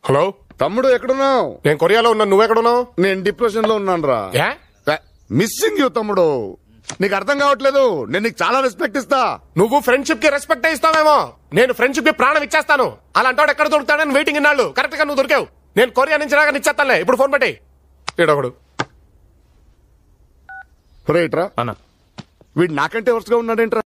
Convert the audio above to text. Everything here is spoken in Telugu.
హలో తమ్ముడు ఎక్కడున్నావు? నేను కొరియాలో ఉన్నా, నువ్వెక్కడున్నావు? నేను డిప్రెషన్ లో ఉన్నాను రా. మిస్సింగ్ యూ తమ్ముడు. నీకు అర్థం కావట్లేదు. నేను నీకు చాలా రెస్పెక్ట్ ఇస్తా. నువ్వు ఫ్రెండ్షిప్ కి రెస్పెక్ట్ ఇస్తావేమో, నేను ఫ్రెండ్షిప్ కి ప్రాణం ఇచ్చేస్తాను. అలాంటి ఎక్కడ దొరుకుతాడని వెయిటింగ్ ఇన్నాళ్ళు. కరెక్ట్ గా నువ్వు దొరికావు. నేను కొరియా నుంచి రాగా ఇచ్చేస్తానులే. ఇప్పుడు ఫోన్ పెట్టి ఈడొకడు రైట్రా. వీడు నాకంటే వరుసగా ఉన్నాడేంట్రా?